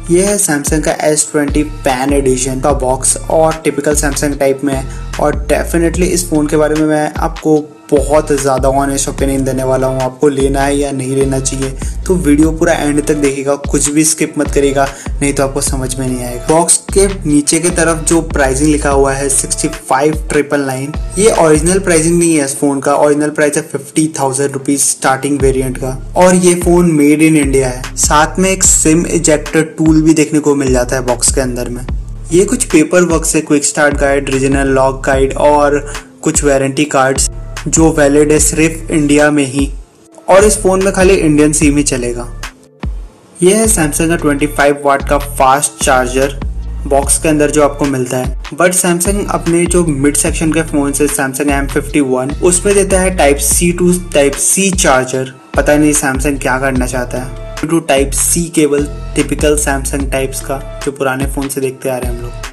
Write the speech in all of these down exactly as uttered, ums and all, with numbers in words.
ये है सैमसंग का एस ट्वेंटी पैन एडिशन का बॉक्स और टिपिकल सैमसंग टाइप में है। और डेफिनेटली इस फ़ोन के बारे में मैं आपको बहुत ज़्यादा ऑनेस्ट ओपिनियन देने वाला हूँ, आपको लेना है या नहीं लेना चाहिए। तो वीडियो पूरा एंड तक देखिएगा, कुछ भी स्किप मत करिएगा, नहीं तो आपको समझ में नहीं आएगा। बॉक्स के नीचे की तरफ जो प्राइसिंग लिखा हुआ है सिक्सटी फाइव ट्रिपल नाइन, ये ओरिजिनल प्राइसिंग नहीं है इस फोन का। ओरिजिनल प्राइस है fifty thousand rupees starting variant का, और ये फोन मेड इन इंडिया है। साथ में एक सिम इजेक्टर टूल भी देखने को मिल जाता है बॉक्स के अंदर में। ये कुछ पेपर वर्क से quick start guide, regional lock guide और कुछ वारंटी कार्ड्स जो वैलिड है सिर्फ इंडिया में ही, और इस फोन में खाली इंडियन सिम ही चलेगा। यह है सैमसंग का ट्वेंटी फाइव वाट का फास्ट चार्जर बॉक्स के अंदर जो आपको मिलता है। बट सैमसंग अपने जो मिड सेक्शन के फोन से सैमसंग एम फिफ्टी वन उसमें देता है type C to type C charger. पता नहीं सैमसंग क्या करना चाहता है। To type C cable typical Samsung types का जो पुराने फोन से देखते आ रहे हैं हम लोग।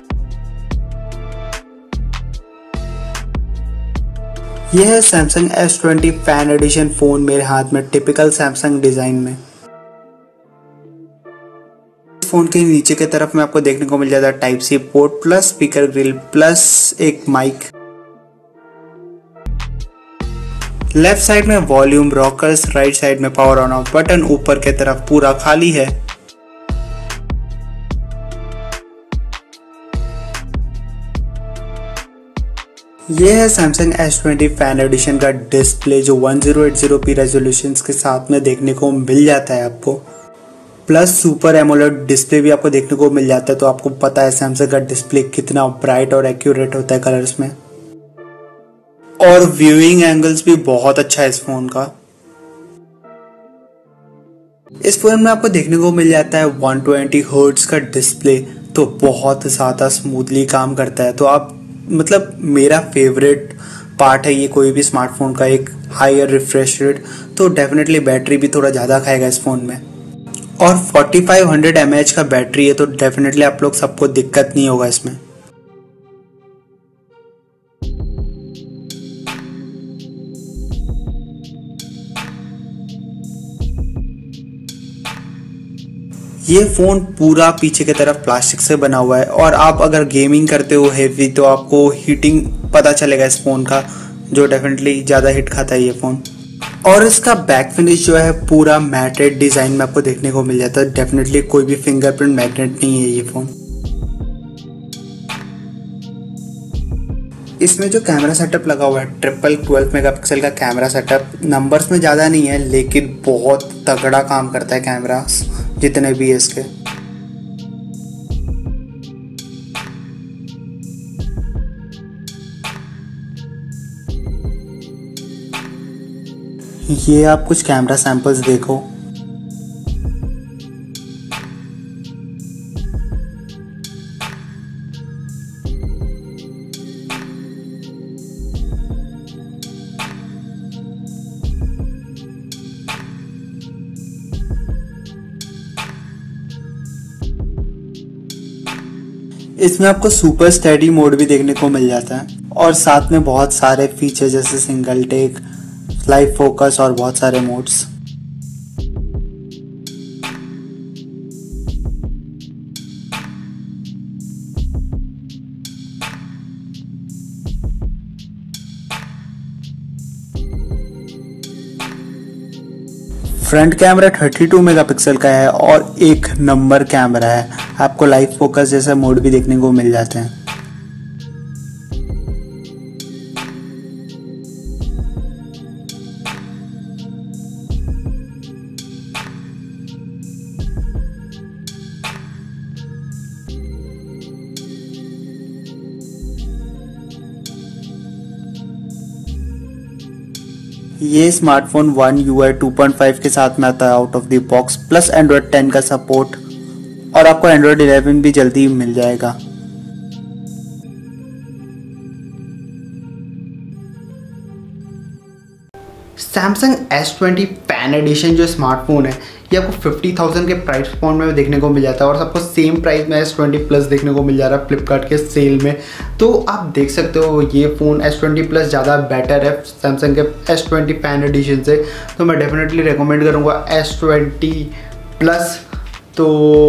यह है Samsung S twenty fan edition phone मेरे हाथ में, टिपिकल सैमसंग डिजाइन में। फोन के नीचे की तरफ में आपको देखने को मिल जाता है type C port plus speaker grill plus एक माइक। लेफ्ट साइड में वॉल्यूम रॉकर्स, राइट साइड में पावर ऑन ऑफ बटन, ऊपर की तरफ पूरा खाली है। यह है Samsung S twenty fan edition का डिस्प्ले जो one thousand eighty p resolution के साथ में देखने को मिल जाता है आपको। प्लस सुपर एमोलेड डिस्प्ले भी आपको देखने को मिल जाता है। तो आपको पता है सैमसंग का डिस्प्ले कितना ब्राइट और एक्यूरेट होता है कलर्स में। और व्यूइंग एंगल्स भी बहुत अच्छा है इस फोन का। इस फोन में आपको देखने को मिल जाता है वन ट्वेंटी हर्ट्ज का डिस्प्ले, तो बहुत ज़्यादा स्मूथली काम करता है। तो आप मतलब मेरा फेवरेट पार्ट है ये कोई भी स्मार्टफोन का, एक हायर रिफ्रेश रेट। तो डेफिनेटली बैटरी भी थोड़ा ज़्यादा खाएगा इस फोन में, और forty five hundred M A H का बैटरी है। तो डेफिनेटली आप लोग सबको दिक्कत नहीं होगा इसमें। ये फोन पूरा पीछे की तरफ प्लास्टिक से बना हुआ है, और आप अगर गेमिंग करते हो हेवी तो आपको हीटिंग पता चलेगा इस फोन का, जो डेफिनेटली ज़्यादा हिट खाता है ये फोन। और इसका बैक फिनिश जो है पूरा मैटेड डिजाइन में आपको देखने को मिल जाता है। डेफिनेटली कोई भी फिंगरप्रिंट मैग्नेट नहीं है ये फोन। इसमें जो कैमरा सेटअप लगा हुआ है ट्रिपल ट्वेल्व मेगापिक्सल का कैमरा सेटअप, नंबर्स में ज़्यादा नहीं है लेकिन बहुत तगड़ा काम करता है कैमरा जितने भी है इसके। ये आप कुछ कैमरा सैंपल्स देखो। इसमें आपको सुपर स्टेडी मोड भी देखने को मिल जाता है, और साथ में बहुत सारे फीचर जैसे सिंगल टेक, लाइव फोकस और बहुत सारे modes. Front camera thirty two megapixel का है और एक नंबर कैमरा है। आपको लाइव फोकस जैसा मोड भी देखने को मिल जाते हैं। ये smartphone one you I two point five के साथ में आता है out of the box, plus Android ten का सपोर्ट, और आपको एंड्रॉयड इलेवन भी जल्दी मिल जाएगा। Samsung S twenty fan addition जो स्मार्टफोन है ये आपको फिफ्टी थाउजेंड के प्राइस पॉइंट में देखने को मिल जाता है, और सबको सेम प्राइस में एस ट्वेंटी प्लस देखने को मिल जा रहा है फ्लिपकार्ट के सेल में। तो आप देख सकते हो ये फ़ोन एस ट्वेंटी प्लस ज़्यादा बेटर है सैमसंग के एस ट्वेंटी पैन एडिशन से। तो मैं डेफिनेटली रिकमेंड करूँगा एस ट्वेंटी प्लस। तो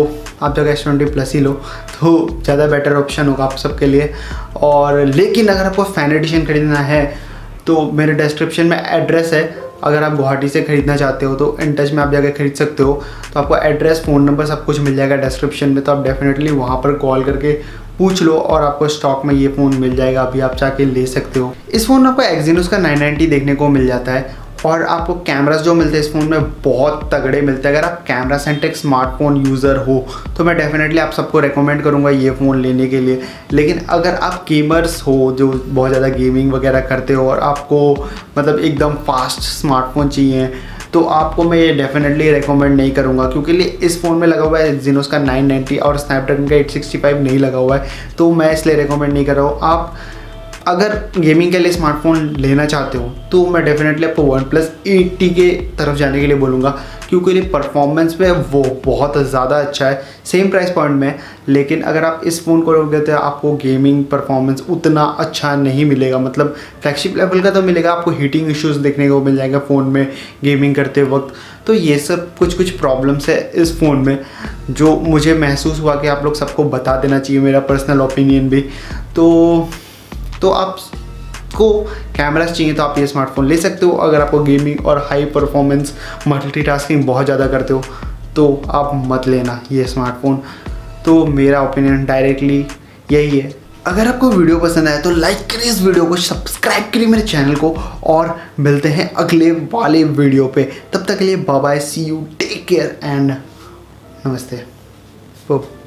आप जगह एस ट्वेंटी प्लस ही लो तो ज़्यादा बेटर ऑप्शन होगा आप सबके लिए। और लेकिन अगर आपको फैन एडिशन खरीदना है तो मेरे डिस्क्रिप्शन में एड्रेस है, अगर आप गुवाहाटी से ख़रीदना चाहते हो तो इन टच में आप जाकर खरीद सकते हो। तो आपको एड्रेस, फ़ोन नंबर सब कुछ मिल जाएगा डिस्क्रिप्शन में, तो आप डेफिनेटली वहाँ पर कॉल करके पूछ लो और आपको स्टॉक में ये फ़ोन मिल जाएगा, अभी आप जाके ले सकते हो। इस फ़ोन में आपको एक्जीनोस का नाइन नाइंटी देखने को मिल जाता है और आपको कैमरास जो मिलते हैं इस फ़ोन में बहुत तगड़े मिलते हैं। अगर आप कैमरा सेंट्रिक स्मार्टफोन यूज़र हो तो मैं डेफिनेटली आप सबको रेकमेंड करूँगा ये फ़ोन लेने के लिए। लेकिन अगर आप गेमर्स हो जो बहुत ज़्यादा गेमिंग वगैरह करते हो और आपको मतलब एकदम फास्ट स्मार्टफोन चाहिए तो आपको मैं ये डेफिनेटली रेकमेंड नहीं करूँगा, क्योंकि इस फ़ोन में लगा हुआ है एक्जीनोस का नाइन नाइंटी और स्नैपड्रैगन का एट सिक्सटी फाइव नहीं लगा हुआ है, तो मैं इसलिए रेकमेंड नहीं कर रहा हूँ। आप अगर गेमिंग के लिए स्मार्टफोन लेना चाहते हो तो मैं डेफिनेटली आपको वन प्लस एट्टी के तरफ जाने के लिए बोलूँगा, क्योंकि परफॉर्मेंस में वो बहुत ज़्यादा अच्छा है सेम प्राइस पॉइंट में। लेकिन अगर आप इस फ़ोन को लोगे तो आपको गेमिंग परफॉर्मेंस उतना अच्छा नहीं मिलेगा, मतलब फ्लैगशिप लेवल का तो मिलेगा, आपको हीटिंग इश्यूज़ देखने को मिल जाएगा फ़ोन में गेमिंग करते वक्त। तो ये सब कुछ कुछ प्रॉब्लम्स है इस फ़ोन में जो मुझे महसूस हुआ कि आप लोग सबको बता देना चाहिए, मेरा पर्सनल ओपिनियन भी। तो तो आपको कैमरास चाहिए तो आप ये स्मार्टफोन ले सकते हो। अगर आपको गेमिंग और हाई परफॉर्मेंस मल्टीटास्किंग बहुत ज़्यादा करते हो तो आप मत लेना ये स्मार्टफोन। तो मेरा ओपिनियन डायरेक्टली यही है। अगर आपको वीडियो पसंद आए तो लाइक करिए इस वीडियो को, सब्सक्राइब करिए मेरे चैनल को और मिलते हैं अगले वाले वीडियो पे। तब तक के लिए bye bye, see you, take care and नमस्ते।